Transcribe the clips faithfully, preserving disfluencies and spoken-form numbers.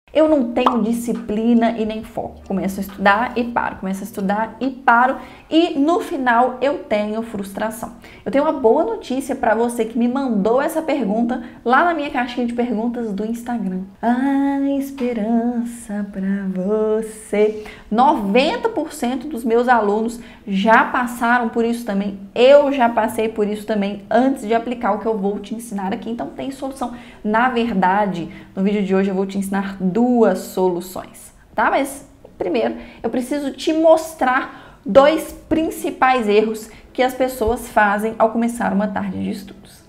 Eu não tenho disciplina e nem foco. Começo a estudar e paro, começo a estudar e paro e no final eu tenho frustração. Eu tenho uma boa notícia para você que me mandou essa pergunta lá na minha caixinha de perguntas do Instagram. A esperança para você. noventa por cento dos meus alunos já passaram por isso também. Eu já passei por isso também antes de aplicar o que eu vou te ensinar aqui. Então tem solução. Na verdade, no vídeo de hoje eu vou te ensinar duas soluções, tá? Mas primeiro eu preciso te mostrar dois principais erros que as pessoas fazem ao começar uma tarde de estudos.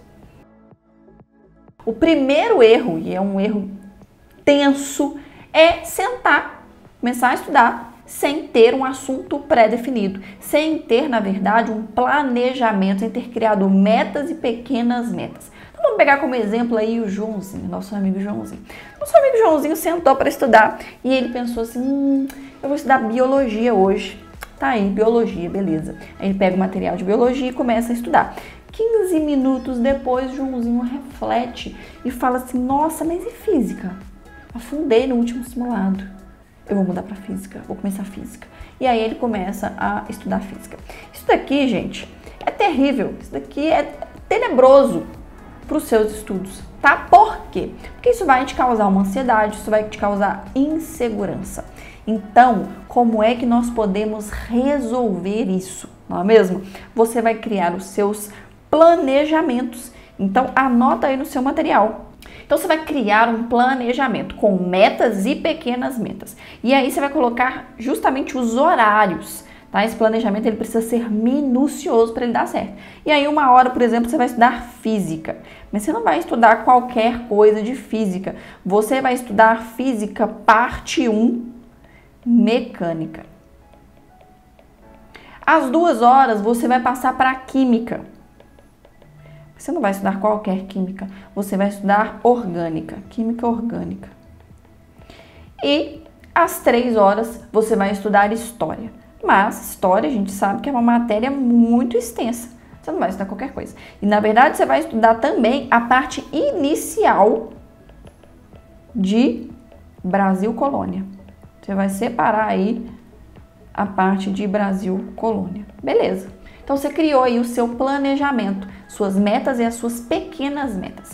O primeiro erro, e é um erro tenso, é sentar, começar a estudar sem ter um assunto pré-definido, sem ter, na verdade, um planejamento, sem ter criado metas e pequenas metas. Então, vamos pegar como exemplo aí o Joãozinho, nosso amigo Joãozinho. Nosso amigo Joãozinho sentou para estudar e ele pensou assim, hum, eu vou estudar biologia hoje. Tá aí, biologia, beleza. Aí ele pega o material de biologia e começa a estudar. quinze minutos depois, Joãozinho reflete e fala assim, nossa, mas e física? Afundei no último simulado. Eu vou mudar para física, vou começar física. E aí ele começa a estudar física. Isso daqui, gente, é terrível. Isso daqui é tenebroso para os seus estudos, tá? Por quê? Porque isso vai te causar uma ansiedade, isso vai te causar insegurança. Então, como é que nós podemos resolver isso? Não é mesmo? Você vai criar os seus planejamentos. Então, anota aí no seu material. Então, você vai criar um planejamento com metas e pequenas metas. E aí, você vai colocar justamente os horários, tá? Esse planejamento, ele precisa ser minucioso para ele dar certo. E aí, uma hora, por exemplo, você vai estudar física. Mas você não vai estudar qualquer coisa de física. Você vai estudar física parte um, mecânica. Às duas horas, você vai passar para a química. Você não vai estudar qualquer química, você vai estudar orgânica, química orgânica. E às três horas você vai estudar história. Mas história a gente sabe que é uma matéria muito extensa, você não vai estudar qualquer coisa. E na verdade você vai estudar também a parte inicial de Brasil Colônia. Você vai separar aí a parte de Brasil Colônia. Beleza. Então, você criou aí o seu planejamento, suas metas e as suas pequenas metas.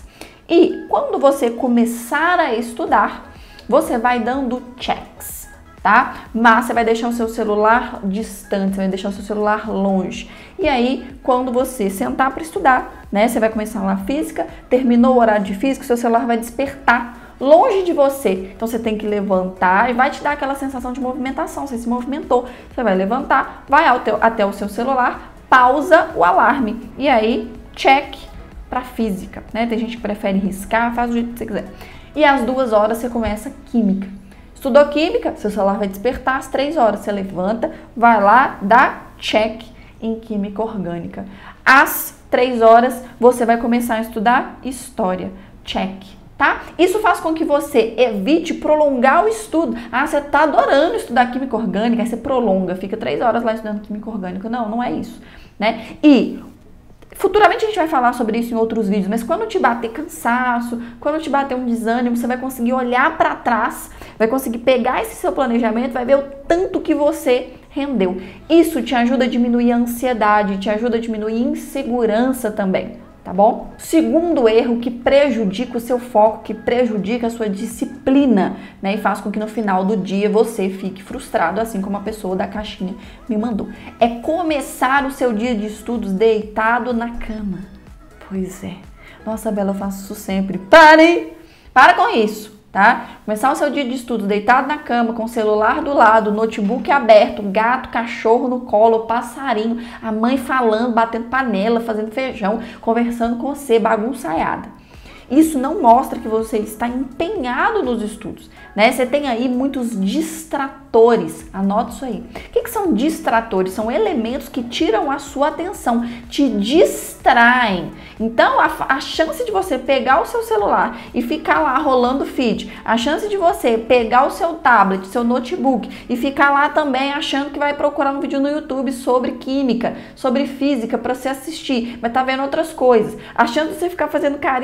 E quando você começar a estudar, você vai dando checks, tá? Mas você vai deixar o seu celular distante, você vai deixar o seu celular longe. E aí, quando você sentar para estudar, né? Você vai começar lá física, terminou o horário de física, o seu celular vai despertar longe de você. Então, você tem que levantar e vai te dar aquela sensação de movimentação. Você se movimentou, você vai levantar, vai ao teu, até o seu celular, pausa o alarme e aí check para física, né? Tem gente que prefere riscar, faz do jeito que você quiser. E às duas horas você começa química. Estudou química, seu celular vai despertar às três horas. Você levanta, vai lá, dá check em química orgânica. Às três horas você vai começar a estudar história, check. Tá? Isso faz com que você evite prolongar o estudo. Ah, você tá adorando estudar química orgânica, aí você prolonga, fica três horas lá estudando química orgânica. Não, não é isso, né? E futuramente a gente vai falar sobre isso em outros vídeos, mas quando te bater cansaço, quando te bater um desânimo, você vai conseguir olhar para trás, vai conseguir pegar esse seu planejamento, vai ver o tanto que você rendeu. Isso te ajuda a diminuir a ansiedade, te ajuda a diminuir a insegurança também. Tá bom? Segundo erro que prejudica o seu foco, que prejudica a sua disciplina, né? E faz com que no final do dia você fique frustrado, assim como a pessoa da caixinha me mandou. É começar o seu dia de estudos deitado na cama. Pois é. Nossa, Bela, eu faço isso sempre. Pare! Para com isso, tá? Começar o seu dia de estudos deitado na cama, com o celular do lado, notebook aberto, gato, cachorro no colo, passarinho, a mãe falando, batendo panela, fazendo feijão, conversando com você, bagunçaiada. Isso não mostra que você está empenhado nos estudos, né? Você tem aí muitos distratores, anota isso aí. O que, que são distratores? São elementos que tiram a sua atenção, te distraem. Então, a, a chance de você pegar o seu celular e ficar lá rolando feed, a chance de você pegar o seu tablet, seu notebook e ficar lá também achando que vai procurar um vídeo no YouTube sobre química, sobre física para você assistir, mas tá vendo outras coisas. A chance de você ficar fazendo carinho no seu bichinho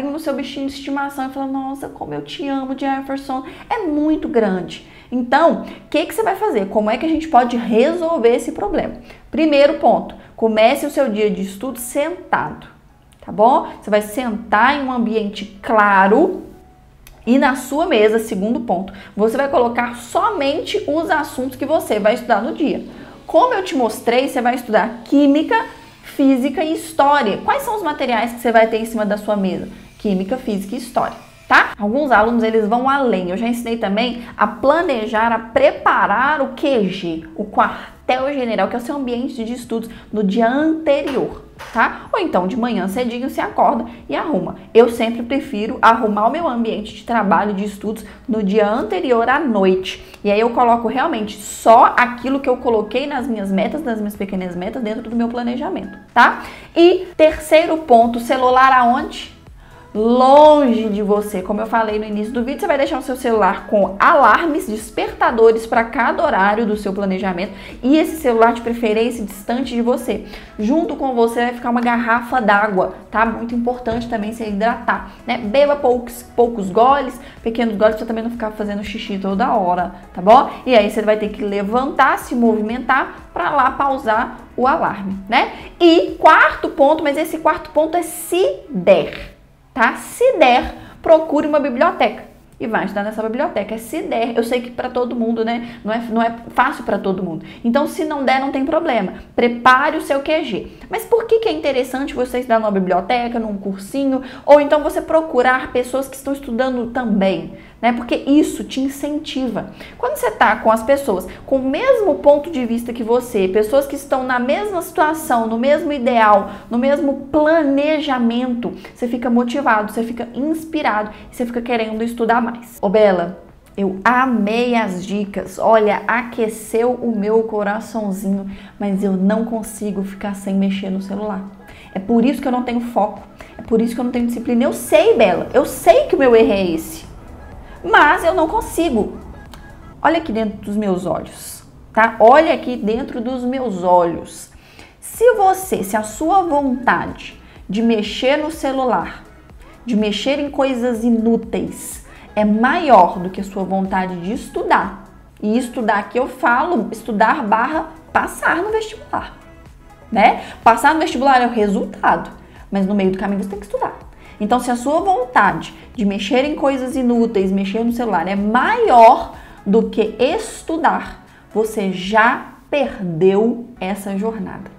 bichinho de estimação e fala, nossa, como eu te amo, Jefferson, é muito grande. Então, o que, que você vai fazer? Como é que a gente pode resolver esse problema? Primeiro ponto, comece o seu dia de estudo sentado, tá bom? Você vai sentar em um ambiente claro e na sua mesa, segundo ponto, você vai colocar somente os assuntos que você vai estudar no dia. Como eu te mostrei, você vai estudar química, física e história. Quais são os materiais que você vai ter em cima da sua mesa? Química, física e história, tá? Alguns alunos, eles vão além. Eu já ensinei também a planejar, a preparar o Q G, o quartel-general, que é o seu ambiente de estudos no dia anterior, tá? Ou então, de manhã cedinho, você acorda e arruma. Eu sempre prefiro arrumar o meu ambiente de trabalho, de estudos, no dia anterior à noite. E aí eu coloco realmente só aquilo que eu coloquei nas minhas metas, nas minhas pequenas metas, dentro do meu planejamento, tá? E terceiro ponto, celular aonde? Longe de você. Como eu falei no início do vídeo, você vai deixar o seu celular com alarmes, despertadores para cada horário do seu planejamento e esse celular de preferência distante de você. Junto com você vai ficar uma garrafa d'água, tá? Muito importante também se hidratar, né? Beba poucos, poucos goles, pequenos goles, para também não ficar fazendo xixi toda hora, tá bom? E aí você vai ter que levantar, se movimentar para lá pausar o alarme, né? E quarto ponto, mas esse quarto ponto é se der. Tá? Se der, procure uma biblioteca e vai estudar nessa biblioteca. É se der, eu sei que para todo mundo, né? Não é, não é fácil para todo mundo. Então, se não der, não tem problema. Prepare o seu Q G. Mas por que que é interessante você estudar numa biblioteca, num cursinho, ou então você procurar pessoas que estão estudando também, né? Porque isso te incentiva. Quando você tá com as pessoas com o mesmo ponto de vista que você, pessoas que estão na mesma situação, no mesmo ideal, no mesmo planejamento, você fica motivado, você fica inspirado e você fica querendo estudar mais. Ô Bela, eu amei as dicas, olha, aqueceu o meu coraçãozinho, mas eu não consigo ficar sem mexer no celular. É por isso que eu não tenho foco, é por isso que eu não tenho disciplina. Eu sei, Bela, eu sei que o meu erro é esse. Mas eu não consigo. Olha aqui dentro dos meus olhos, tá? Olha aqui dentro dos meus olhos. Se você, se a sua vontade de mexer no celular, de mexer em coisas inúteis, é maior do que a sua vontade de estudar, e estudar aqui eu falo, estudar barra passar no vestibular, né? Passar no vestibular é o resultado, mas no meio do caminho você tem que estudar. Então, se a sua vontade de mexer em coisas inúteis, mexer no celular é maior do que estudar, você já perdeu essa jornada.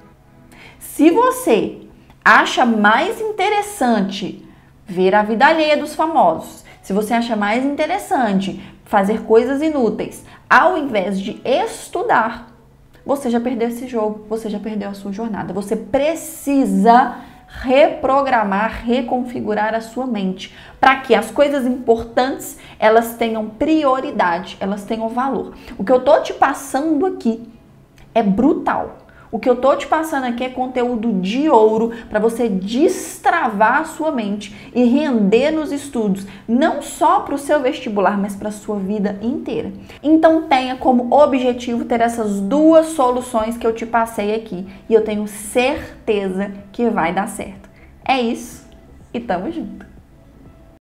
Se você acha mais interessante ver a vida alheia dos famosos, se você acha mais interessante fazer coisas inúteis ao invés de estudar, você já perdeu esse jogo, você já perdeu a sua jornada. Você precisa reprogramar, reconfigurar a sua mente para que as coisas importantes elas tenham prioridade, elas tenham valor. O que eu tô te passando aqui é brutal. O que eu tô te passando aqui é conteúdo de ouro para você destravar a sua mente e render nos estudos, não só para o seu vestibular, mas para a sua vida inteira. Então tenha como objetivo ter essas duas soluções que eu te passei aqui e eu tenho certeza que vai dar certo. É isso e tamo junto!